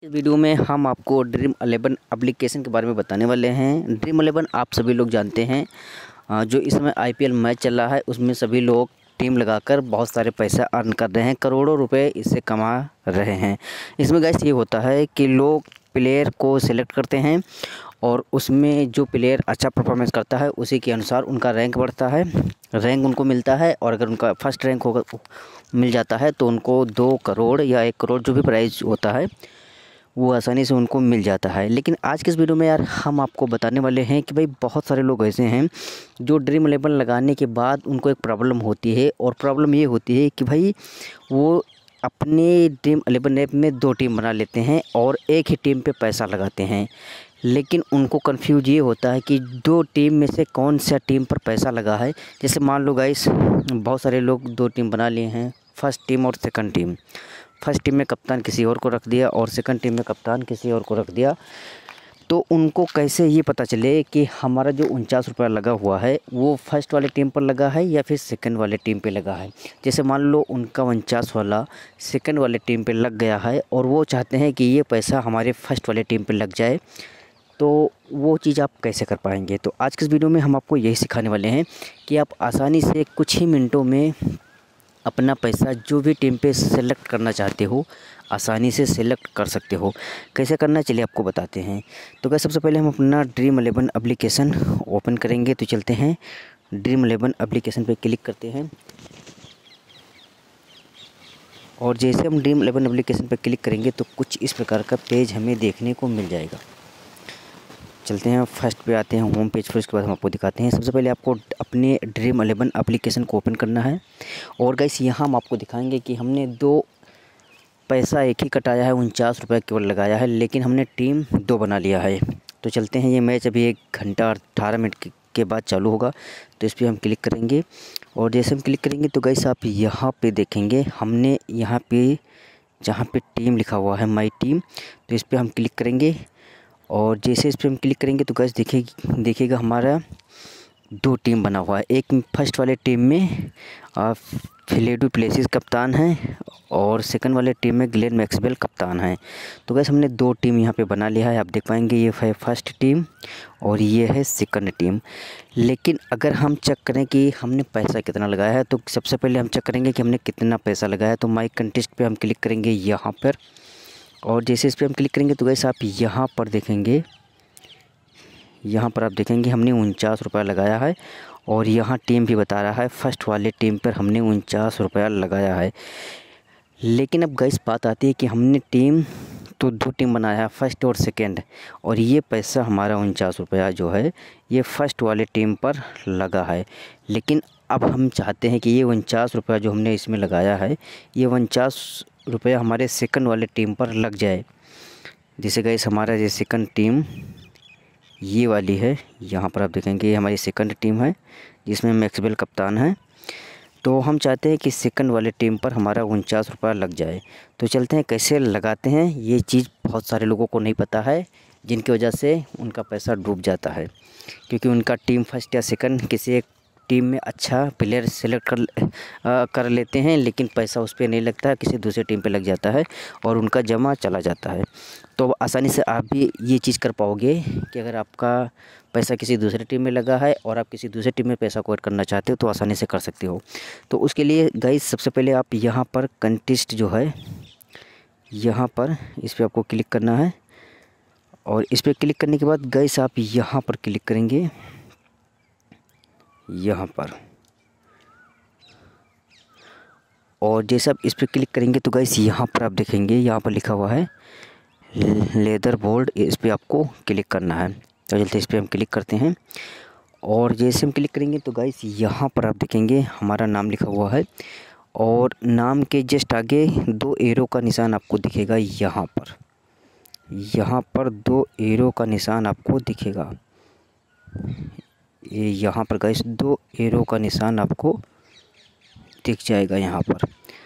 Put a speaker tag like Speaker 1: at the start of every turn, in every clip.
Speaker 1: इस वीडियो में हम आपको ड्रीम 11 एप्लीकेशन के बारे में बताने वाले हैं। ड्रीम 11 आप सभी लोग जानते हैं, जो इस समय आईपीएल मैच चल रहा है उसमें सभी लोग टीम लगाकर बहुत सारे पैसा अर्न कर रहे हैं, करोड़ों रुपए इससे कमा रहे हैं। इसमें गाइस ये होता है कि लोग प्लेयर को सिलेक्ट करते हैं और उसमें जो प्लेयर अच्छा परफॉर्मेंस करता है उसी के अनुसार उनका रैंक बढ़ता है, रैंक उनको मिलता है। और अगर उनका फर्स्ट रैंक होगा मिल जाता है तो उनको 2 करोड़ या 1 करोड़ जो भी प्राइज़ होता है वो आसानी से उनको मिल जाता है। लेकिन आज के इस वीडियो में यार हम आपको बताने वाले हैं कि भाई बहुत सारे लोग ऐसे हैं जो ड्रीम 11 लगाने के बाद उनको एक प्रॉब्लम होती है, और प्रॉब्लम ये होती है कि भाई वो अपने ड्रीम 11 ऐप में 2 टीम बना लेते हैं और एक ही टीम पे पैसा लगाते हैं। लेकिन उनको कन्फ्यूज ये होता है कि 2 टीम में से कौन सा टीम पर पैसा लगा है। जैसे मान लो गाइस, बहुत सारे लोग 2 टीम बना लिए हैं, फर्स्ट टीम और सेकंड टीम। फर्स्ट टीम में कप्तान किसी और को रख दिया और सेकंड टीम में कप्तान किसी और को रख दिया। तो उनको कैसे ये पता चले कि हमारा जो 49 रुपया लगा हुआ है वो फर्स्ट वाले टीम पर लगा है या फिर सेकंड वाले टीम पे लगा है। जैसे मान लो उनका 49 वाला सेकंड वाले टीम पे लग गया है और वो चाहते हैं कि ये पैसा हमारे फर्स्ट वाले टीम पे लग जाए, तो वो चीज़ आप कैसे कर पाएंगे। तो आज के इस वीडियो में हम आपको यही सिखाने वाले हैं कि आप आसानी से कुछ ही मिनटों में अपना पैसा जो भी टीम पे सेलेक्ट करना चाहते हो आसानी से सेलेक्ट कर सकते हो। कैसे करना है चलिए आपको बताते हैं। तो क्या सबसे पहले हम अपना ड्रीम 11 एप्लीकेशन ओपन करेंगे। तो चलते हैं ड्रीम 11 एप्लीकेशन पे क्लिक करते हैं, और जैसे हम ड्रीम 11 एप्लीकेशन पे क्लिक करेंगे तो कुछ इस प्रकार का पेज हमें देखने को मिल जाएगा। चलते हैं फर्स्ट पे आते हैं होम पेज पर, उसके बाद हम आपको दिखाते हैं। सबसे पहले आपको अपने ड्रीम 11 एप्लीकेशन को ओपन करना है, और गाइस यहाँ हम आपको दिखाएंगे कि हमने 2 पैसा एक ही कटाया है, 49 रुपये केवल लगाया है, लेकिन हमने टीम 2 बना लिया है। तो चलते हैं, ये मैच अभी 1 घंटा 18 मिनट के बाद चालू होगा। तो इस पर हम क्लिक करेंगे, और जैसे हम क्लिक करेंगे तो गाइस आप यहाँ पे देखेंगे हमने यहाँ पे जहाँ पे टीम लिखा हुआ है माई टीम, तो इस पर हम क्लिक करेंगे। और जैसे इस पर हम क्लिक करेंगे तो गाइस देखिएगा हमारा 2 टीम बना हुआ है। एक फर्स्ट वाले टीम में फिले डू प्लेसिस कप्तान हैं और सेकंड वाले टीम में ग्लेन मैक्सवेल कप्तान हैं। तो गाइस हमने 2 टीम यहाँ पे बना लिया है। आप देख पाएंगे ये है फर्स्ट टीम और ये है सेकंड टीम। लेकिन अगर हम चेक करें कि हमने पैसा कितना लगाया है, तो सबसे पहले हम चेक करेंगे कि हमने कितना पैसा लगाया है। तो माई कंटेस्ट पे हम क्लिक करेंगे यहाँ पर, और जैसे इस पर हम क्लिक करेंगे तो गाइस आप यहाँ पर देखेंगे, यहाँ पर आप देखेंगे हमने 49 रुपया लगाया है, और यहाँ टीम भी बता रहा है फर्स्ट वाले टीम पर हमने 49 रुपया लगाया है। लेकिन अब गाइस बात आती है कि हमने टीम तो 2 टीम बनाया है, फर्स्ट और सेकंड, और ये पैसा हमारा 49 रुपया जो है ये फर्स्ट वाले टीम पर लगा है। लेकिन अब हम चाहते हैं कि ये 49 रुपया जो हमने इसमें लगाया है ये 49 रुपया हमारे सेकंड वाले टीम पर लग जाए। जैसे गाइस हमारा ये सेकंड टीम ये वाली है, यहाँ पर आप देखेंगे ये हमारी सेकंड टीम है जिसमें मैक्सवेल कप्तान है। तो हम चाहते हैं कि सेकंड वाले टीम पर हमारा 49 रुपया लग जाए। तो चलते हैं कैसे लगाते हैं। ये चीज़ बहुत सारे लोगों को नहीं पता है, जिनकी वजह से उनका पैसा डूब जाता है, क्योंकि उनका टीम फर्स्ट या सेकंड किसी एक टीम में अच्छा प्लेयर सेलेक्ट कर लेते हैं, लेकिन पैसा उस पर नहीं लगता है, किसी दूसरे टीम पे लग जाता है और उनका जमा चला जाता है। तो आसानी से आप भी ये चीज़ कर पाओगे कि अगर आपका पैसा किसी दूसरे टीम में लगा है और आप किसी दूसरे टीम में पैसा को ऐड करना चाहते हो तो आसानी से कर सकते हो। तो उसके लिए गाइस सबसे पहले आप यहाँ पर कंटेस्ट जो है यहाँ पर इस पर आपको क्लिक करना है, और इस पर क्लिक करने के बाद गाइस आप यहाँ पर क्लिक करेंगे, यहाँ पर, और जैसे आप इस पर क्लिक करेंगे तो गाइस यहाँ पर आप देखेंगे यहाँ पर लिखा हुआ है लेदर बोल्ड, इस पर आपको क्लिक करना है। तो चलते इस पर हम क्लिक करते हैं, और जैसे हम क्लिक करेंगे तो गाइस यहाँ पर आप देखेंगे हमारा नाम लिखा हुआ है, और नाम के जस्ट आगे 2 एरो का निशान आपको दिखेगा। यहाँ पर 2 एरो का निशान आपको दिखेगा। ये यहाँ पर गाइस 2 एरो का निशान आपको दिख जाएगा यहाँ पर।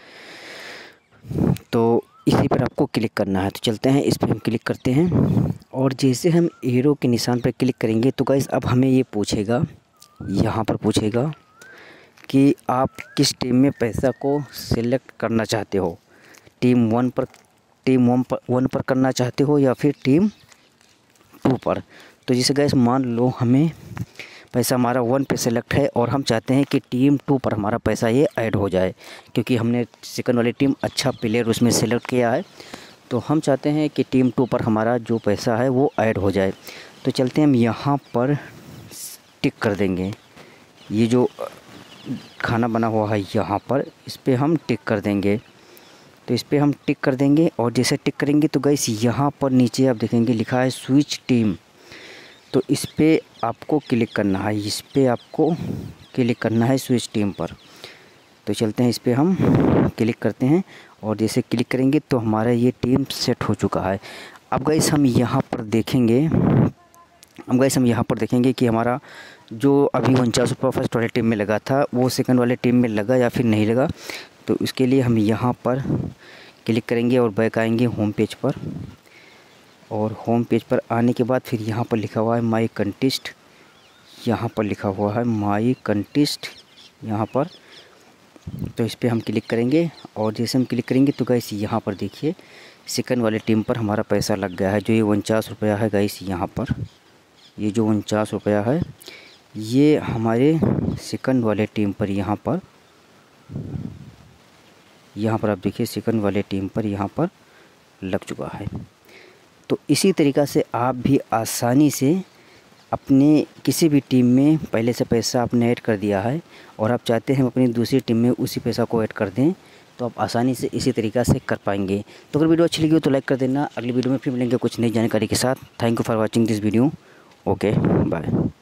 Speaker 1: तो इसी पर आपको क्लिक करना है। तो चलते हैं इस पर हम क्लिक करते हैं, और जैसे हम एरो के निशान पर क्लिक करेंगे तो गाइस अब हमें ये पूछेगा, यहाँ पर पूछेगा कि आप किस टीम में पैसा को सिलेक्ट करना चाहते हो। टीम 1 पर टीम 1 पर करना चाहते हो या फिर टीम 2 पर। तो जैसे गाइस मान लो हमें पैसा हमारा 1 पे सेलेक्ट है और हम चाहते हैं कि टीम 2 पर हमारा पैसा ये ऐड हो जाए, क्योंकि हमने सेकंड वाली टीम अच्छा प्लेयर उसमें सेलेक्ट किया है, तो हम चाहते हैं कि टीम 2 पर हमारा जो पैसा है वो ऐड हो जाए। तो चलते हैं हम यहाँ पर टिक कर देंगे, ये जो खाना बना हुआ है यहाँ पर इस पर हम टिक कर देंगे। तो इस पर हम टिक कर देंगे और जैसे टिक करेंगे तो गाइस यहाँ पर नीचे आप देखेंगे लिखा है स्विच टीम, तो इस पर आपको क्लिक करना है, इस पर आपको क्लिक करना है स्विच टीम पर। तो चलते हैं इस पर हम क्लिक करते हैं और जैसे क्लिक करेंगे तो हमारा ये टीम सेट हो चुका है। अब गाइस हम यहाँ पर देखेंगे कि हमारा जो अभी 49 रुपये फर्स्ट वाले टीम में लगा था वो सेकंड वाले टीम में लगा या फिर नहीं लगा। तो इसके लिए हम यहाँ पर क्लिक करेंगे और बैक आएंगे होम पेज पर, और होम पेज पर आने के बाद फिर यहाँ पर लिखा हुआ है माई कंटेस्ट, यहाँ पर लिखा हुआ है माई कंटेस्ट यहाँ पर। तो इस पर हम क्लिक करेंगे और जैसे हम क्लिक करेंगे तो गाइस यहाँ पर देखिए सेकंड वाले टीम पर हमारा पैसा लग गया है, जो ये 49 रुपया है गाइस। यहाँ पर ये जो 49 रुपया है ये हमारे सेकंड वाले टीम पर यहाँ पर आप देखिए सेकंड वाले टीम पर यहाँ पर लग चुका है। तो इसी तरीक़ा से आप भी आसानी से अपने किसी भी टीम में पहले से पैसा आपने ऐड कर दिया है और आप चाहते हैं अपनी दूसरी टीम में उसी पैसा को ऐड कर दें, तो आप आसानी से इसी तरीक़ा से कर पाएंगे। तो अगर वीडियो अच्छी लगी हो तो लाइक कर देना। अगली वीडियो में फिर मिलेंगे कुछ नई जानकारी के साथ। Thank you for watching this video. Okay bye.